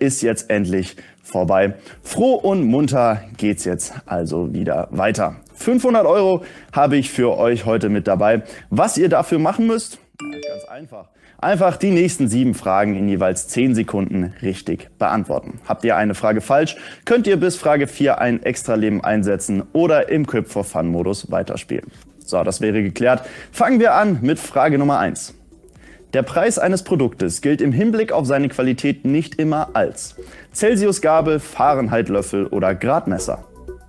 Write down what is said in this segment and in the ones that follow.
ist jetzt endlich vorbei. Froh und munter geht's jetzt also wieder weiter. 500 € habe ich für euch heute mit dabei. Was ihr dafür machen müsst? Ganz einfach. Einfach die nächsten 7 Fragen in jeweils 10 Sekunden richtig beantworten. Habt ihr eine Frage falsch, könnt ihr bis Frage 4 ein Extra-Leben einsetzen oder im Quip for Fun Modus weiterspielen. So, das wäre geklärt. Fangen wir an mit Frage Nummer 1. Der Preis eines Produktes gilt im Hinblick auf seine Qualität nicht immer als Celsius-Gabel, Fahrenheit-Löffel oder Gradmesser.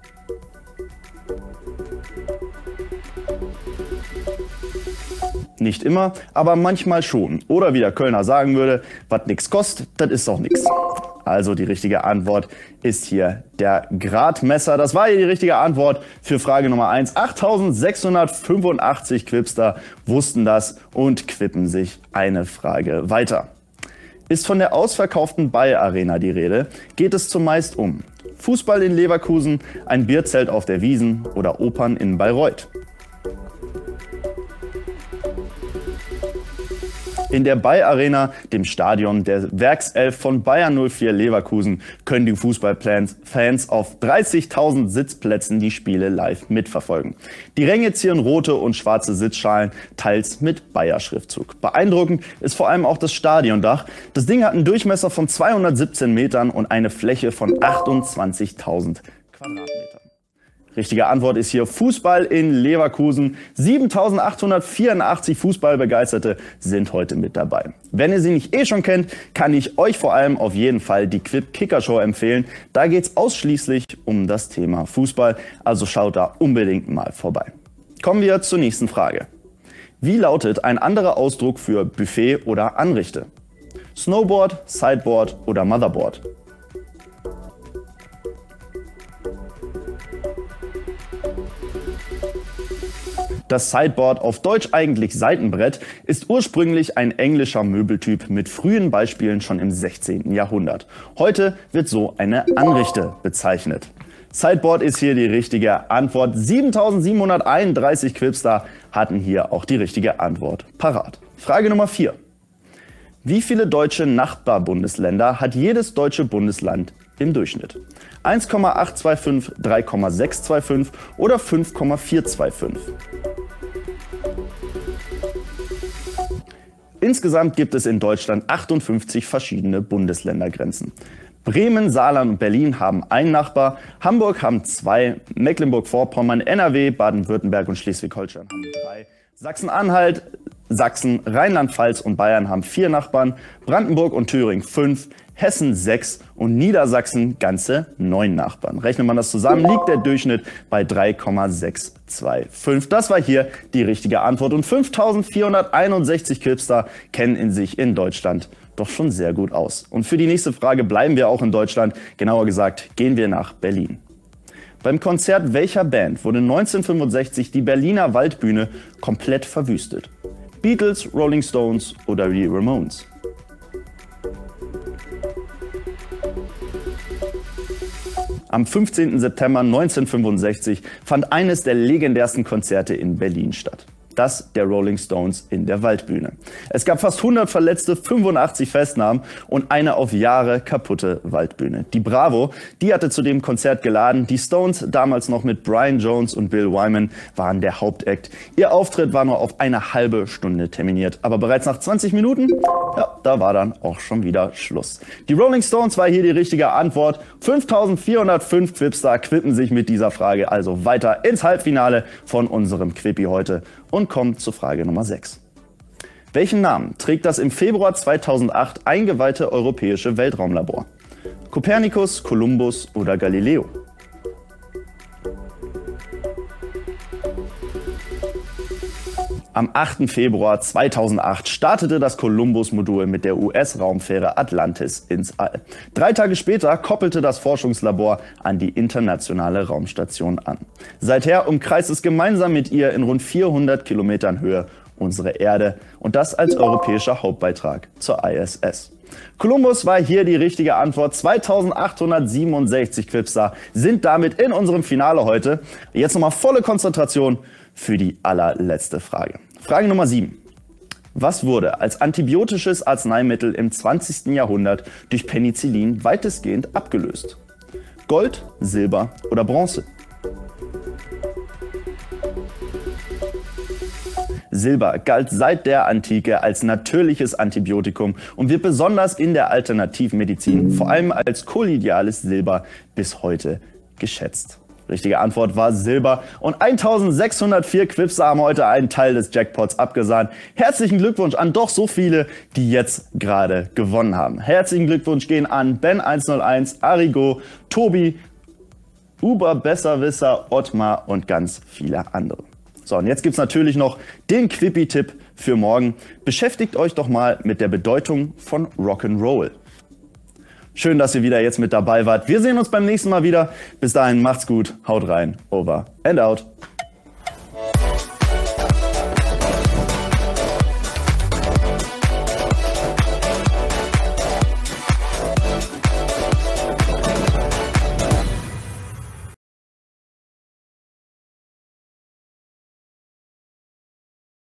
Nicht immer, aber manchmal schon. Oder wie der Kölner sagen würde, was nix kostet, das ist doch nix. Also die richtige Antwort ist hier der Gradmesser. Das war hier die richtige Antwort für Frage Nummer 1. 8685 Quipster wussten das und quippen sich eine Frage weiter. Ist von der ausverkauften Bayer Arena die Rede, geht es zumeist um Fußball in Leverkusen, ein Bierzelt auf der Wiesn oder Opern in Bayreuth. In der Bayer Arena, dem Stadion der Werkself von Bayer 04 Leverkusen, können die Fußballfans auf 30.000 Sitzplätzen die Spiele live mitverfolgen. Die Ränge zieren rote und schwarze Sitzschalen, teils mit Bayer-Schriftzug. Beeindruckend ist vor allem auch das Stadiondach. Das Ding hat einen Durchmesser von 217 Metern und eine Fläche von 28.000 Quadratmetern. Richtige Antwort ist hier Fußball in Leverkusen. 7.884 Fußballbegeisterte sind heute mit dabei. Wenn ihr sie nicht schon kennt, kann ich euch vor allem auf jeden Fall die Quip Kicker Show empfehlen. Da geht es ausschließlich um das Thema Fußball, also schaut da unbedingt mal vorbei. Kommen wir zur nächsten Frage. Wie lautet ein anderer Ausdruck für Buffet oder Anrichte? Snowboard, Sideboard oder Motherboard? Das Sideboard, auf Deutsch eigentlich Seitenbrett, ist ursprünglich ein englischer Möbeltyp mit frühen Beispielen schon im 16. Jahrhundert. Heute wird so eine Anrichte bezeichnet. Sideboard ist hier die richtige Antwort. 7.731 Quipster hatten hier auch die richtige Antwort parat. Frage Nummer 4. Wie viele deutsche Nachbarbundesländer hat jedes deutsche Bundesland im Durchschnitt? 1,825, 3,625 oder 5,425? Insgesamt gibt es in Deutschland 58 verschiedene Bundesländergrenzen. Bremen, Saarland und Berlin haben einen Nachbar, Hamburg haben 2, Mecklenburg-Vorpommern, NRW, Baden-Württemberg und Schleswig-Holstein haben 3, Sachsen-Anhalt, Sachsen, Rheinland-Pfalz und Bayern haben 4 Nachbarn, Brandenburg und Thüringen 5, Hessen 6 und Niedersachsen ganze 9 Nachbarn. Rechnet man das zusammen, liegt der Durchschnitt bei 3,625. Das war hier die richtige Antwort und 5.461 Quipster kennen sich in Deutschland doch schon sehr gut aus. Und für die nächste Frage bleiben wir auch in Deutschland, genauer gesagt gehen wir nach Berlin. Beim Konzert welcher Band wurde 1965 die Berliner Waldbühne komplett verwüstet? Beatles, Rolling Stones oder die Ramones? Am 15. September 1965 fand eines der legendärsten Konzerte in Berlin statt. Das der Rolling Stones in der Waldbühne. Es gab fast 100 Verletzte, 85 Festnahmen und eine auf Jahre kaputte Waldbühne. Die Bravo, die hatte zu dem Konzert geladen. Die Stones, damals noch mit Brian Jones und Bill Wyman, waren der Hauptakt. Ihr Auftritt war nur auf eine halbe Stunde terminiert. Aber bereits nach 20 Minuten, ja, da war dann auch schon wieder Schluss. Die Rolling Stones war hier die richtige Antwort. 5.405 Quipster quippen sich mit dieser Frage also weiter ins Halbfinale von unserem Quippi heute. Und kommt zur Frage Nummer 6. Welchen Namen trägt das im Februar 2008 eingeweihte europäische Weltraumlabor? Kopernikus, Kolumbus oder Galileo? Am 8. Februar 2008 startete das Columbus-Modul mit der US-Raumfähre Atlantis ins All. 3 Tage später koppelte das Forschungslabor an die internationale Raumstation an. Seither umkreist es gemeinsam mit ihr in rund 400 Kilometern Höhe unsere Erde und das als europäischer Hauptbeitrag zur ISS. Columbus war hier die richtige Antwort. 2867 Quipster sind damit in unserem Finale heute. Jetzt nochmal volle Konzentration für die allerletzte Frage. Frage Nummer 7. Was wurde als antibiotisches Arzneimittel im 20. Jahrhundert durch Penicillin weitestgehend abgelöst? Gold, Silber oder Bronze? Silber galt seit der Antike als natürliches Antibiotikum und wird besonders in der Alternativmedizin, vor allem als kolloidales Silber, bis heute geschätzt. Richtige Antwort war Silber und 1604 Quipser haben heute einen Teil des Jackpots abgesahnt. Herzlichen Glückwunsch an doch so viele, die jetzt gerade gewonnen haben. Herzlichen Glückwunsch gehen an Ben101, Arigo, Tobi, Uber Besserwisser, Ottmar und ganz viele andere. So, und jetzt gibt's natürlich noch den Quippy-Tipp für morgen. Beschäftigt euch doch mal mit der Bedeutung von Rock'n'Roll. Schön, dass ihr wieder jetzt mit dabei wart. Wir sehen uns beim nächsten Mal wieder. Bis dahin, macht's gut, haut rein, over and out.